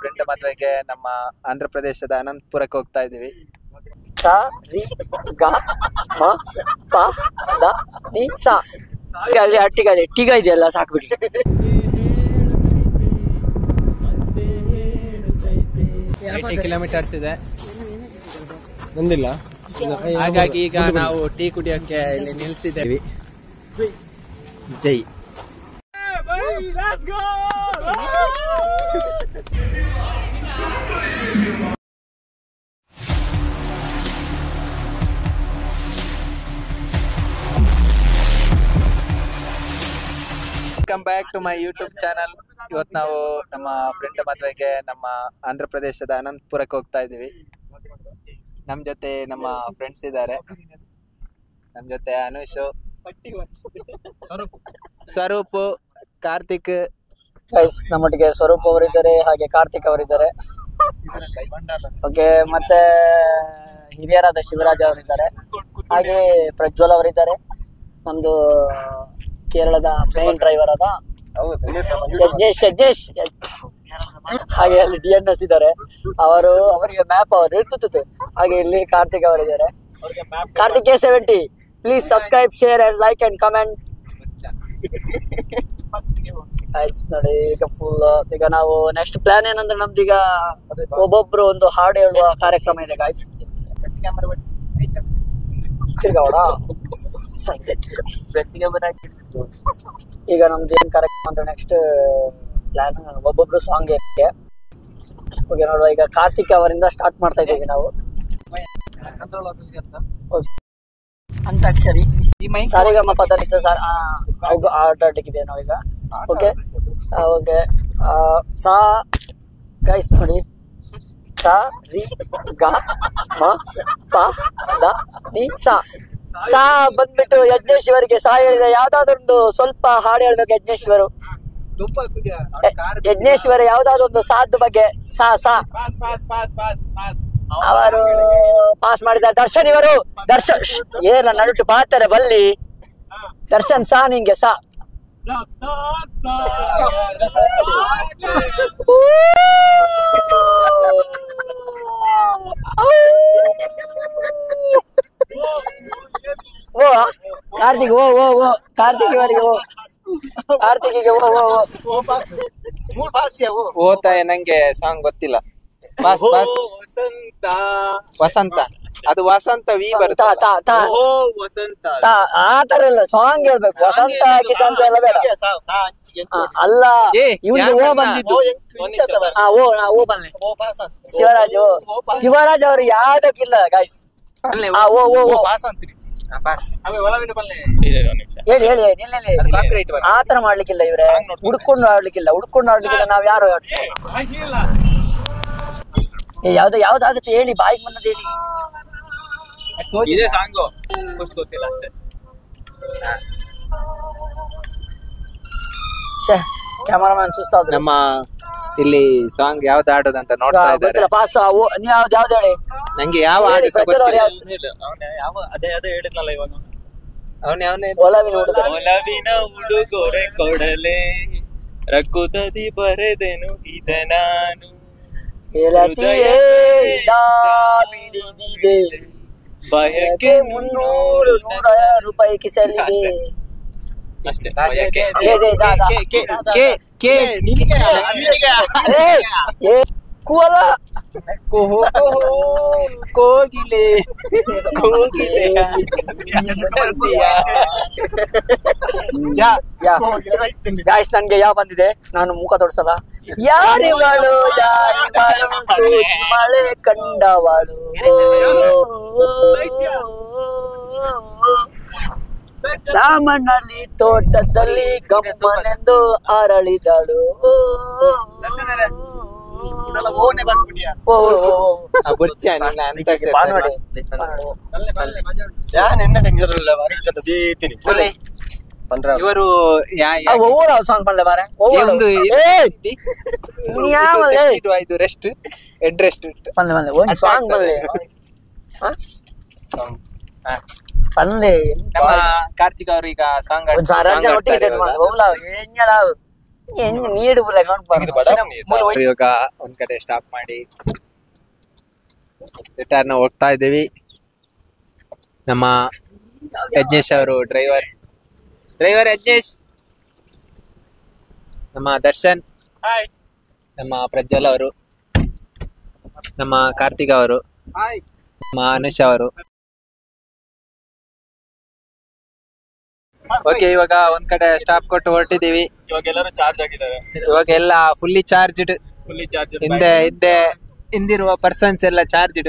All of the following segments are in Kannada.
ಫ್ರೆಂಡ್ ಮದುವೆಗೆ ನಮ್ಮ ಆಂಧ್ರ ಪ್ರದೇಶದ ಅನಂತಪುರಕ್ಕೆ ಹೋಗ್ತಾ ಇದೀವಿ. ಸ ರಿ ಗ ಮ ಪ ದ ನಿ ಸ ಈಗಾಗಲೇ ಅಟ್ಟಿಗಾದೆ ಟೀಗ ಇದೆಯಲ್ಲ ಸಾಕ್ಬಿಡಿ. ಕಿಲೋಮೀಟರ್ಸ್ ಇದೆ ಬಂದಿಲ್ಲ, ಹಾಗಾಗಿ ಈಗ ನಾವು ಟೀ ಕುಡಿಯೋಕೆ ಇಲ್ಲಿ ನಿಲ್ಸಿದ್ದೇವೆ. ಜೈ welcome back to my YouTube channel. ಇವತ್ತು ನಾವು ನಮ್ಮ ಫ್ರೆಂಡ್ ಮದುವೆಗೆ ನಮ್ಮ ಆಂಧ್ರ ಪ್ರದೇಶದ ಅನಂತಪುರಕ್ಕೆ ಹೋಗ್ತಾ ಇದೀವಿ. ನಮ್ ಜೊತೆ ನಮ್ಮ ಫ್ರೆಂಡ್ಸ್ ಇದ್ದಾರೆ. ನಮ್ ಜೊತೆ ಅನುಷ್, ಸ್ವರೂಪ್, ಕಾರ್ತಿಕ್. ನಮ್ಮೊಟ್ಟಿಗೆ ಸ್ವರೂಪ್ ಅವರಿದ್ದಾರೆ, ಹಾಗೆ ಕಾರ್ತಿಕ್ ಅವರಿದ್ದಾರೆ. ಓಕೆ, ಮತ್ತೆ ಹಿರಿಯರಾದ ಶಿವರಾಜ್ ಅವರಿದ್ದಾರೆ, ಹಾಗೆ ಪ್ರಜ್ವಲ್ ಅವರಿದ್ದಾರೆ. ನಮ್ದು ಕೇರಳದ ಮೇನ್ ಡ್ರೈವರ್ ಆದ ಯಜ್ಞೇಶ್ ಹಾಗೆ ಅಲ್ಲಿ DNS ಇದ್ದಾರೆ. ಅವರಿಗೆ ಮ್ಯಾಪ್ ಅವರು ಇರ್ತುತ್ತೆ. ಹಾಗೆ ಇಲ್ಲಿ ಕಾರ್ತಿಕ್ ಅವರಿದ್ದಾರೆ. Karthik K70, please subscribe, share and like and comment. ನೋಡಿ, ಈಗ ಫುಲ್ ಈಗ ನಾವು ನೆಕ್ಸ್ಟ್ ಪ್ಲಾನ್ ಏನಂದ್ರೆ ನಮ್ದೀಗ ಒಬ್ಬೊಬ್ರು ಒಂದು ಹಾಡು ಹೇಳುವ ಕಾರ್ಯಕ್ರಮ ಇದೆ ಗಾಯ್ಸ್. ಈಗ ನಮ್ದು ಏನ್ ಕಾರ್ಯಕ್ರಮ ಅಂತ ನೆಕ್ಸ್ಟ್ ಪ್ಲಾನ್ ಒಬ್ಬೊಬ್ರು ಸಾಂಗ್ ಇರುತ್ತೆ. ಓಕೆ, ನೋಡುವ ಈಗ ಕಾರ್ತಿಕ್ ಅವರಿಂದ ಸ್ಟಾರ್ಟ್ ಮಾಡ್ತಾ ಇದ್ದೀವಿ ನಾವು. ಅಂತಾಕ್ಷರಿ, ಸಾರಿಗಮ ಪದನಿಸ ಸರ್ ಆಟಾಡ್ಲಿಕ್ಕಿದೆ ನಾವೀಗ. ಓಕೆ ಓಕೆ, ಸಾ ಗೈಸ್ ನೋಡಿ, ಸ ರಿ ಗ ಮ ಪ ದ ನಿ ಸ. ಸಾ ಬಂದ್ಬಿಟ್ಟು ಯಜ್ಞೇಶ್ವರಿಗೆ ಸಾ ಹೇಳಿದ್ರೆ ಯಾವ್ದಾದೊಂದು ಸ್ವಲ್ಪ ಹಾಡು ಹೇಳ್ಬೇಕು. ಯಜ್ಞೇಶ್ವರ ಯಾವ್ದಾದೊಂದು ಸಾದ್ ಬಗ್ಗೆ ಸಾ ಸಾ ಅವರು ಪಾಸ್ ಮಾಡಿದ್ದಾರೆ. ದರ್ಶನ್ ಇವರು ಏನ ನಡುಟು ಪಾತಾರೆ ಬಲ್ಲಿ. ದರ್ಶನ್ ಸಾ ನಿಂಗೆ ಸಾ. ಓ ಕಾರ್ತಿಕ್, ಓ ಓ ಓ ಕಾರ್ತಿಕ್ ಇವರಿಗೆ, ಓ ಕಾರ್ತಿಕ್ಗೆ ಓ ಓ ಓ ಓತಾಯ. ನಂಗೆ ಸಾಂಗ್ ಗೊತ್ತಿಲ್ಲ. ವಸಂತ, ಅದು ವಸಂತ ವಿ ಬರುತ್ತೆ. ಆತರ ಎಲ್ಲ ಸಾಂಗ್ ಹೇಳ್ಬೇಕು. ವಸಂತ ಕಿಸಂತ ಎಲ್ಲ ಬೇಡ. ಅಲ್ಲ, ಇವ್ರಿಗೆ ಓ ಬಂದಿದ್ದು. ಓ ಬನ್ನಿ. ಶಿವರಾಜ್ ಅವರು ಯಾವ್ದಕ್ಕಿಲ್ಲ ಗಾಯ್ಸ್. ಓ ಓ ಓ ಹೇಳಿ ಆತರ ಮಾಡ್ಲಿಕ್ಕಿಲ್ಲ. ಇವ್ರೆ ಹುಡ್ಕೊಂಡು ಆಡ್ಲಿಕ್ಕಿಲ್ಲ. ನಾವ್ ಯಾರು ಯಾವ್ದಾಗುತ್ತೆ ಹೇಳಿ, ಬಾಯಿಗೆ ಬಂದದ್ದು ಹೇಳಿ. ಕ್ಯಾಮರಾಮನ್ ಸುಸ್ತಾದ್ರು. ನಮ್ಮ ಇಲ್ಲಿ ಸಾಂಗ್ ಯಾವ್ದು ಆಡೋದಂತ ನೋಡ್ತಾ ಇದ್ದಾರೆ. ಪಾಸ್ ಯಾವ್ದು ಹೇಳಿ. ನಂಗೆ ಯಾವ ಹಾಡು ಒಲವಿನ ಉಡುಗೊರೆ ಕೊಡಲೆ ರಕ್ಕುತದಿ ಬರೆದೆನು ಇದ ನಾನು ಬಯಕೆ 300 ರೂಪಾಯಿ ಕಿಸಲಿದೆ. ಅಷ್ಟೇ. ಕೂಲ ಕೋಗಿಲೆ ಗಾಯ್ಸ್, ನನ್ಗೆ ಯಾವ ಬಂದಿದೆ, ನಾನು ಮುಖ ತೋರ್ಸಲ್ಲ. ಯಾರಿವಳು ಸೂಜಿ ಮಳೆ ಕಂಡವಳು, ರಾಮನಲ್ಲಿ ತೋಟದಲ್ಲಿ ಗಮ್ಮನೆಂದು ಅರಳಿದಳು. ಇವರು ಸಾಂಗ್ ಬಂದ ಬಾರೆ ರೆಸ್ಟ್ ಹೆಡ್ ರೆಸ್ಟ್ ಒಂದು ಸಾಂಗ್ ಬಂದೆ ನಮ್ಮ ಕಾರ್ತಿಕ್ ಅವರು ಈಗ ಸಾಂಗ್ ನೀಡು ಇವಾಗ ಒಂದ್ ಕಡೆ ಸ್ಟಾಪ್ ಮಾಡಿ ರಿಟರ್ನ್ ಹೋಗ್ತಾ ಇದ್ದೀವಿ. ನಮ್ಮ ಯಜ್ಞೇಶ್ ಅವರು ಡ್ರೈವರ್ ಯಜ್ಞೇಶ್, ನಮ್ಮ ದರ್ಶನ್, ನಮ್ಮ ಪ್ರಜ್ವಲ್ ಅವರು, ನಮ್ಮ ಕಾರ್ತಿಕ್ ಅವರು, ನಮ್ಮ ಅನುಷ್ ಅವರು. ಓಕೆ, ಇವಾಗ ಒಂದ್ ಕಡೆ ಸ್ಟಾಪ್ ಕೊಟ್ಟು ಹೊರಟಿದೀವಿ. ಇವಾಗ ಎಲ್ಲರೂ ಚಾರ್ಜ್ ಆಗಿದ್ದಾರೆ. ಇವಾಗ ಎಲ್ಲ ಫುಲ್ಲಿ ಚಾರ್ಜ್ಡ್. ಹಿಂದಿರುವ ಪರ್ಸನ್ಸ್ ಎಲ್ಲ ಚಾರ್ಜ್ಡ್.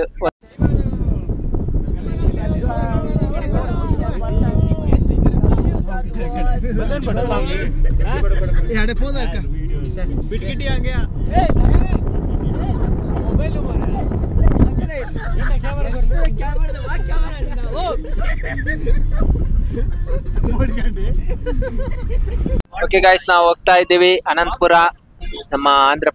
ಓಕೆ ಗೈಸ್, ನಾವು ಹೋಗ್ತಾ ಇದ್ದೀವಿ ಅನಂತಪುರ, ನಮ್ಮ ಆಂಧ್ರ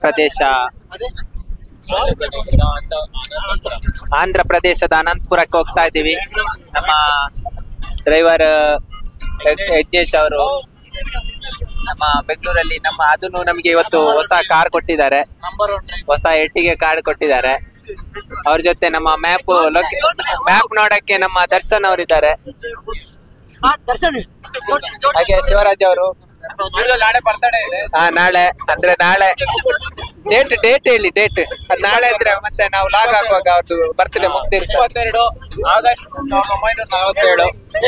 ಪ್ರದೇಶದ ಅನಂತಪುರಕ್ಕೆ ಹೋಗ್ತಾ ಇದ್ದೀವಿ. ನಮ್ಮ ಡ್ರೈವರ್ ಯಜ್ಞೇಶ್ ಅವರು ನಮ್ಮ ಬೆಂಗಳೂರಲ್ಲಿ ಅದನ್ನು ನಮಗೆ ಇವತ್ತು ಹೊಸ ಕಾರ್ ಕೊಟ್ಟಿದ್ದಾರೆ, ಹೊಸ ಎಟ್ಟಿಗೆ ಕಾರ್ ಕೊಟ್ಟಿದ್ದಾರೆ. ಅವ್ರ ಜೊತೆ ನಮ್ಮ ಮ್ಯಾಪ್ ನೋಡಕ್ಕೆ ನಮ್ಮ ದರ್ಶನ್ ಅವರಿದ್ದಾರೆ, ಹಾಗೆ ಶಿವರಾಜ್ ಅವರು. ನಾಳೆ ಅಂದ್ರೆ ನಾಳೆ ಡೇಟ್ ಹೇಳಿ, ಡೇಟ್ ನಾಳೆ ಅಂದ್ರೆ ಮತ್ತೆ ನಾವು ಲಾಗ್ ಹಾಕುವಾಗ ಅವ್ರದ್ದು ಬರ್ತ್ಡೇ ಮುಗ್ದಿರುತ್ತೆ. 22 ಆಗಸ್ಟ್ 1947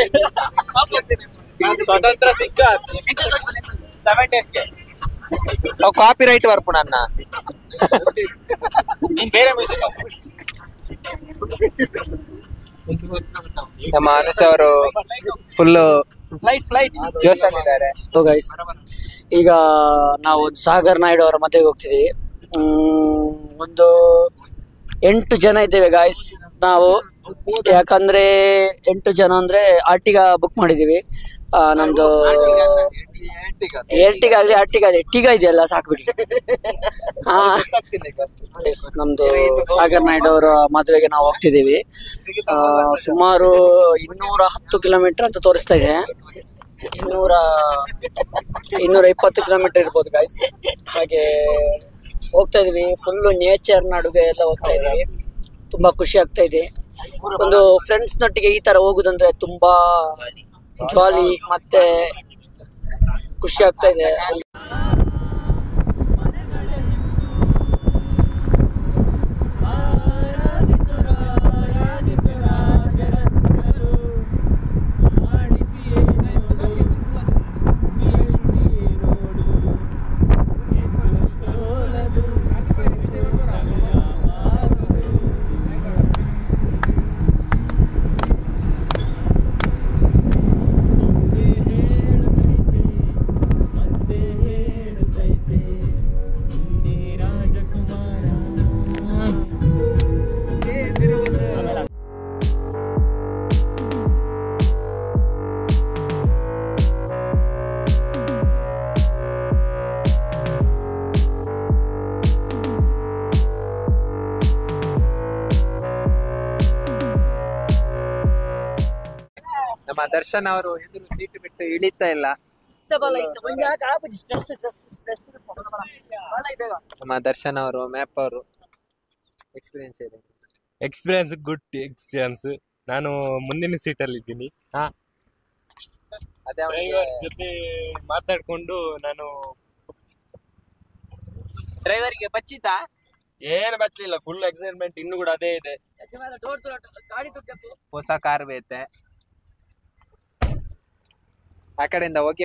ಸ್ವತಂತ್ರ ಸಿಕ್ಕ 7 ಡೇಸ್ಗೆ ಕಾಪಿ ರೈಟ್ ವರ್ಪು ನನ್ನ ಬೇರೆ ಮ್ಯೂಸಿಕ್. ನಮ್ಮ ಅನುಷ್ ಅವರು ಫುಲ್ಲು ಫ್ಲೈಟ್ ಜೋಶಲ್ಲಿದ್ದಾರೆ. ಗೈಸ್, ಈಗ ನಾವು ಸಾಗರ್ ನಾಯ್ಡು ಅವರ ಮದುವೆಗೆ ಹೋಗ್ತಿದ್ದೀವಿ. ಒಂದು 8 ಜನ ಇದ್ದೇವೆ ಗಾಯ್ಸ್ ನಾವು. ಯಾಕಂದ್ರೆ 8 ಜನ ಅಂದ್ರೆ ಆರ್ಟಿಗಾ ಬುಕ್ ಮಾಡಿದೀವಿ. ನಮ್ದು ಏರ್ಟಿಗ ಆಗ್ಲಿ ಆರ್ಟಿಗಾ ಟಿಗ ಇದೆಯಲ್ಲ ಸಾಕ್ಬಿಡಿ. ನಮ್ದು ಸಾಗರ್ ನಾಯ್ಡು ಅವರ ಮದುವೆಗೆ ನಾವು ಹೋಗ್ತಿದ್ದೀವಿ. ಸುಮಾರು 210 ಕಿಲೋಮೀಟರ್ ಅಂತ ತೋರಿಸ್ತಾ ಇದೆ. 220 ಕಿಲೋಮೀಟರ್ ಇರ್ಬೋದು ಗಾಯ್ಸ್. ಹಾಗೆ ಹೋಗ್ತಾ ಇದೀವಿ, ಫುಲ್ಲು ನೇಚರ್ ನಡುವೆ ಎಲ್ಲ ಹೋಗ್ತಾ ಇದೀವಿ. ತುಂಬಾ ಖುಷಿ ಆಗ್ತಾ ಇದೆ. ಒಂದು ಫ್ರೆಂಡ್ಸ್ ನೊಟ್ಟಿಗೆ ಈ ತರ ಹೋಗುದಂದ್ರೆ ತುಂಬಾ ಜಾಲಿ ಮತ್ತೆ ಖುಷಿ ಆಗ್ತಾ ಇದೆ. ನಮ್ಮ ದರ್ಶನ್ ಅವರು ಎದುರು ಸೀಟ್ ಬಿಟ್ಟು ಇಳಿತಾ ಇಲ್ಲ. ನಮ್ಮ ದರ್ಶನ್ ಅವರು ಮ್ಯಾಪ್ ಅವರು ಎಕ್ಸ್ಪೀರಿಯನ್ಸ್ ಇದೆ. Good experience. ನಾನು ಮುಂದಿನ ಸೀಟ್ ಅಲ್ಲಿ ಇದ್ದೀನಿ. ಡ್ರೈವರ್ ಜೊತೆ ಮಾತಾಡ್ಕೊಂಡು ನಾನು ಡ್ರೈವರ್ಗೆ ಬಚ್ಚಿತಾ? ಏನು ಬಚ್ಚಲಿಲ್ಲ, ಫುಲ್ ಎಕ್ಸೈಟ್ಮೆಂಟ್ ಇನ್ನು ಕೂಡ ಅದೇ ಇದೆ. ಹೊಸ ಕಾರ್ ಬೇತೆ ಆ ಕಡೆಯಿಂದ ಹೋಗಿ.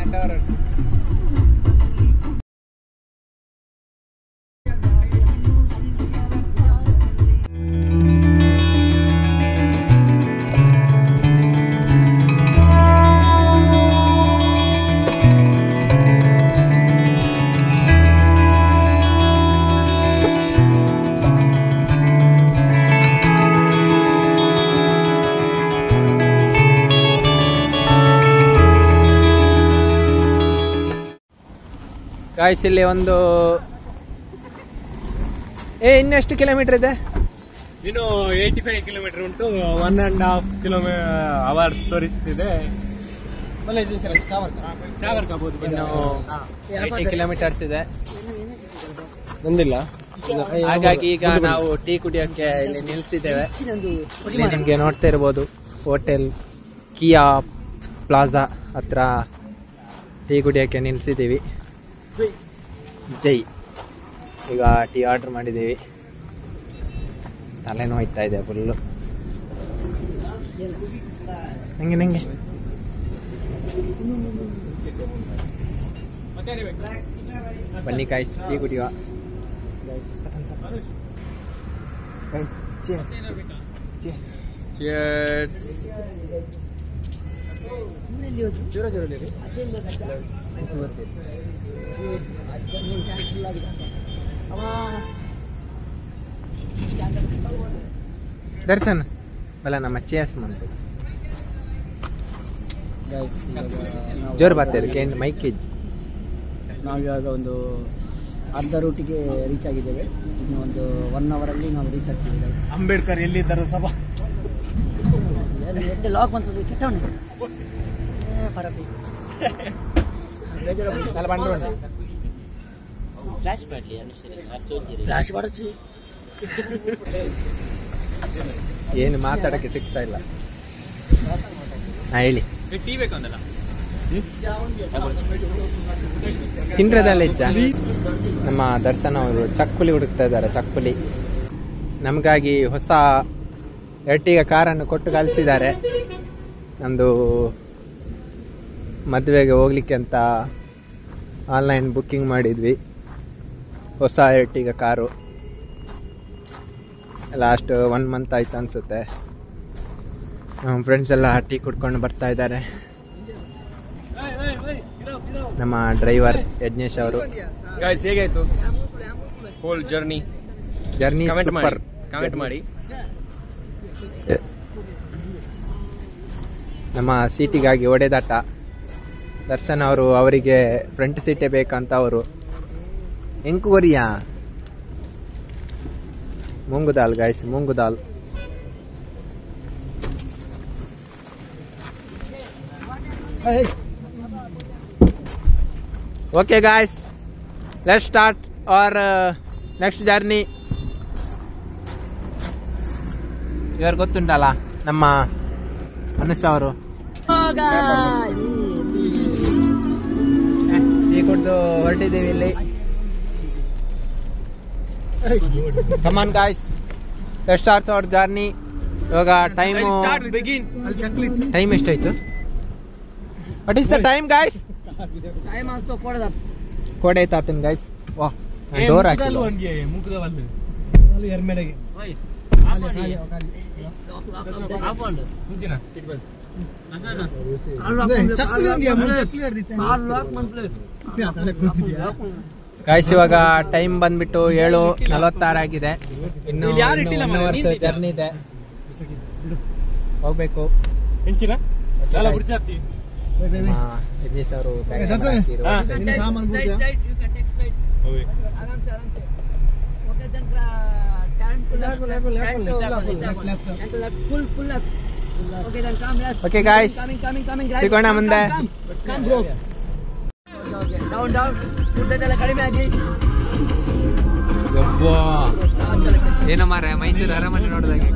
ಗಾಯ್ಸ್ ಇಲ್ಲಿ ಒಂದು ಇನ್ನೆಷ್ಟು ಕಿಲೋಮೀಟರ್ ಇದೆ? ಇನ್ನು 85 ಕಿಲೋಮೀಟರ್ ಉಂಟು. 1.5 ಕಿಲೋಮೀಟರ್ ಅವರ್ಸ್ ತೋರಿಸ್ತಿದೆ. ಇನ್ನು 80 ಕಿಲೋಮೀಟರ್ಸ್ ಇದೆ. ಬಂದಿಲ್ಲ. ಹಾಗಾಗಿ ಈಗ ನಾವು ಟೀ ಕುಡಿಯೋಕ್ಕೆ ಇಲ್ಲಿ ನಿಲ್ಸಿದ್ದೇವೆ. ಇಲ್ಲಿ ನಿಮ್ಗೆ ನೋಡ್ತಾ ಇರ್ಬೋದು ಹೋಟೆಲ್ ಕಿಯಾ ಪ್ಲಾಜಾ ಹತ್ರ ಟೀ ಕುಡಿಯೋಕ್ಕೆ ನಿಲ್ಸಿದ್ದೀವಿ. ಜೈ. ಈಗ ಟೀ ಆರ್ಡರ್ ಮಾಡಿದ್ದೀವಿ. ತಲೆ ನೋಯ್ತಾ ಇದೆ ಫುಲ್ಲು. ನಂಗೆ ಬನ್ನಿ ಕಾಯ್ಸ್ ಟೀ ಕುಡಿಯುವ. Cheers. ದರ್ಶನ್ ಬಲ್ಲ ನಮ್ಮ ಚೇಸ್ ಮಾಡ್ತೀವಿ. ಜೋರು ಬರ್ತಾರೆ ಕೇಂದ್ರ ಮೈಕೇಜ್. ನಾವಿವಾಗ ಒಂದು ಅರ್ಧ ರೂಟಿಗೆ ರೀಚ್ ಆಗಿದ್ದೇವೆ. ಇನ್ನು ಒಂದು 1 ಅವರಲ್ಲಿ ನಾವು ರೀಚ್ ಆಗ್ತೀವಿ. ಅಂಬೇಡ್ಕರ್ ಎಲ್ಲಿದ್ದರು ಸಭಾ ಲಾಕ್ ಬಂತದ್ದು ಕೆಟ್ಟವಣೆ ಫ್ಲಾಶ್ ಮಾಡಚ್ಚಿ. ಏನು ಮಾತಾಡಕ್ಕೆ ಸಿಗ್ತಾ ಇಲ್ಲ. ಹೇಳಿ ಟೀ ಬೇಕಂದಲ್ಲ ತಿಂಡ್ರದಲ್ಲ ಇಚ್ಚ. ನಮ್ಮ ದರ್ಶನ ಅವರು ಚಕ್ಕುಲಿ ಹುಡುಕ್ತಾ ಇದ್ದಾರೆ. ಚಕ್ಕುಲಿ ನಮಗಾಗಿ ಹೊಸ ಎರ್ಟಿಗ ಕಾರನ್ನು ಕೊಟ್ಟು ಕಳಿಸಿದ್ದಾರೆ. ನಮ್ಮದು ಮದುವೆಗೆ ಹೋಗ್ಲಿಕ್ಕೆ ಅಂತ ಆನ್ಲೈನ್ ಬುಕ್ಕಿಂಗ್ ಮಾಡಿದ್ವಿ. ಹೊಸ ಎರ್ಟಿಗ ಕಾರು ಲಾಸ್ಟ್ 1 ಮಂತ್ ಆಯ್ತು ಅನಿಸುತ್ತೆ. ನಮ್ಮ ಫ್ರೆಂಡ್ಸ್ ಎಲ್ಲ ಟೀ ಕುಡ್ಕೊಂಡು ಬರ್ತಾ ಇದ್ದಾರೆ. ನಮ್ಮ ಡ್ರೈವರ್ ಯಜ್ಞೇಶ್ ಅವರು. ಗಾಯ್ಸ್ ಹೇಗಾಯ್ತು ಹೋಲ್ ಜರ್ನಿ ಕಮೆಂಟ್ ಮಾಡಿ. ನಮ್ಮ ಸೀಟಿಗಾಗಿ ಒಡೆದಾಟ. ದರ್ಶನ್ ಅವರು ಅವರಿಗೆ ಫ್ರಂಟ್ ಸೀಟೇ ಬೇಕಂತ ಅವರು ಎಂಕು ಕೊರಿಯಾ moong dal guys, moong dal. Okay guys, let's start our next journey. ಇವರು ಗೊತ್ತುಂಟಲ್ಲ ನಮ್ಮ ಮನುಷ್ಯ ಅವರು. ಟೀ ಕೊಟ್ಟು ಹೊರಟಿದ್ದೀವಿ ಇಲ್ಲಿ. Come on guys, let's start our journey. ಇವಾಗ ಟೈಮ್ ಎಷ್ಟಾಯ್ತು? What is the time guys? Time ಅಂತ ಕೋಡೆ ಆಯ್ತಾತನ್ ಗಾಯ್ಸ್. ವಾ ಡೋರ್ ಹಾಕಿಲ್ಲ. ಗಾಯ್ಸ್ ಇವಾಗ ಟೈಮ್ ಬಂದ್ಬಿಟ್ಟು 7:46 ಆಗಿದೆ. ಇನ್ನು 1 ಅವರ್ಸ್ ಜರ್ನಿ ಇದೆ, ಹೋಗ್ಬೇಕು. ಯಜ್ಞೇಶ್ ಅವರು ಓಕೆ ಗಾಯ್ಸ್, ಸಿಗೋಣ ಮುಂದೆ. ಏನೋ ಮಾರ ಮೈಸೂರು ಅರಮನೆ ನೋಡಿದಾಗ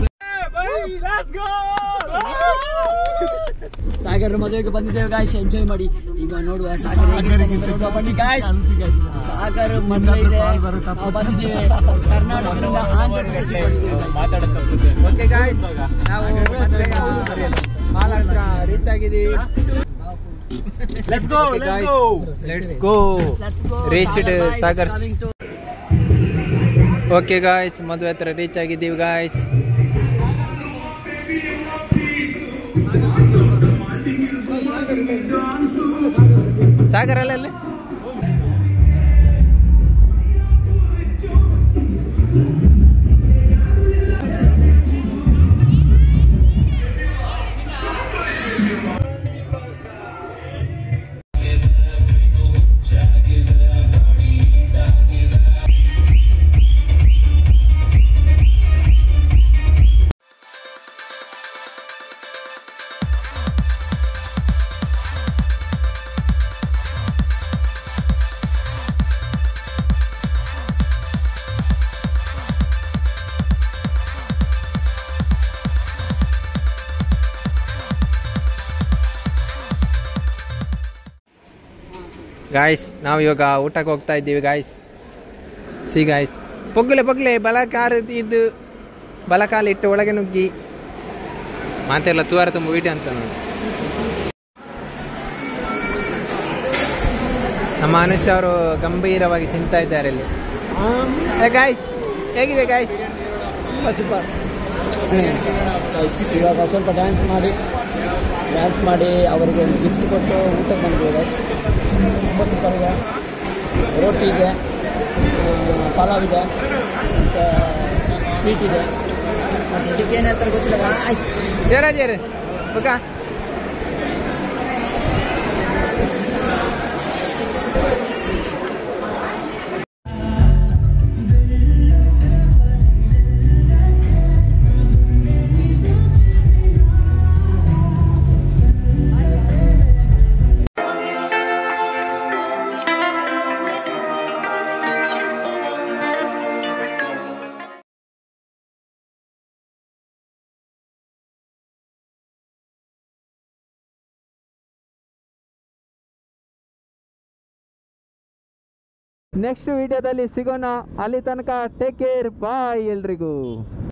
ಸಾಗರ್ ಮದುವೆಗೆ ಬಂದಿದ್ದೇವೆ ಗಾಯ್ಸ್, ಎಂಜಾಯ್ ಮಾಡಿ. ಈಗ ನೋಡುವ ಸಾಗರ್ ನೋಡುವ ಬನ್ನಿ ಗಾಯ್ಸ್. ಸಾಗರ್ ಮದುವೆ ಇದೆ, ನಾವು ಬಂದಿದ್ದೇವೆ ಕರ್ನಾಟಕದಿಂದ ಆಂಧ್ರ ಪ್ರದೇಶ. ಓಕೆ ಗಾಯ್ಸ್, ನಾವು ಮಾಲ್ ಹತ್ರ ರೀಚ್ ಆಗಿದ್ದೀವಿ. ನಾವು Let's go. Reached Sagar. Okay guys, ಮದುವೆ ಹತ್ರ ರೀಚ್ ಆಗಿದ್ದೀವಿ ಗಾಯ್ಸ್. ಸಾಗರ್ ಅಲ್ಲ ಗಾಯ್ಸ್. ನಾವು ಇವಾಗ ಊಟಕ್ಕೆ ಹೋಗ್ತಾ ಇದ್ದೀವಿ ಗಾಯ್ಸ್. ಸಿ ಗಾಯ್ಸ್, ಪೊಗ್ಲೆ ಇದು ಬಲಕಾಲಿಟ್ಟು ಒಳಗೆ ನುಗ್ಗಿ ಮಾತೆಲ್ಲ ತೂವಾರ ತುಂಬ ವಿಡಿಯೋ ಅಂತ ನೋಡಿ. ನಮ್ಮ ಅನುಷ್ ಅವರು ಗಂಭೀರವಾಗಿ ತಿಂತಾ ಇದ್ದಾರೆ ಇಲ್ಲಿ. ಗಾಯ್ಸ್ ಹೇಗಿದೆ ಗಾಯ್ಸ್? ಸೂಪರ್. ಇವಾಗ ಸ್ವಲ್ಪ ಡ್ಯಾನ್ಸ್ ಮಾಡಿ ಅವರಿಗೆ ಒಂದು ಗಿಫ್ಟ್ ಕೊಟ್ಟು ಊಟಕ್ಕೆ ಬಂದಿದೆ. ತುಂಬ ಸೂಪರ್ ಇದೆ. ರೋಟಿ ಇದೆ, ಪಲಾವ್ ಇದೆ, ಮತ್ತು ಸ್ವೀಟ್ ಇದೆ. ಮತ್ತು ಇದಕ್ಕೆ ಏನು ಹೇಳ್ತಾರೆ ಗೊತ್ತಿಲ್ಲ. ಸೇರಾಜೇರಿ ಓಕೆ. ನೆಕ್ಸ್ಟ್ ವಿಡಿಯೋದಲ್ಲಿ ಸಿಗೋಣ. ಅಲ್ಲಿ ತನಕ ಟೇಕ್ ಕೇರ್, ಬಾಯ್ ಎಲ್ರಿಗೂ.